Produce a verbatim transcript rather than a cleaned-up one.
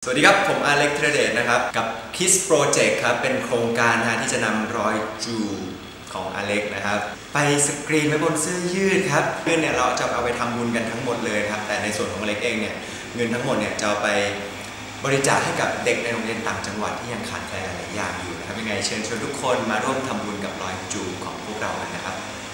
สวัสดีครับผมอเล็กธีรเดชนะครับกับ Kiss Project ครับเป็นโครงการนะที่จะนำรอยจูของอเล็กนะครับไปสกรีนไว้บนเสื้อยืดครับเงินเนี่ยเราจะเอาไปทำบุญกันทั้งหมดเลยครับแต่ในส่วนของอเล็กเองเนี่ยเงินทั้งหมดเนี่ยจะเอาไปบริจาคให้กับเด็กในโรงเรียนต่างจังหวัดที่ยังขาดแคลนหลายอย่างอยู่นะครับยังไงเชิญชวนทุกคนมาร่วมทำบุญกับรอยจูของพวกเรากันนะครับ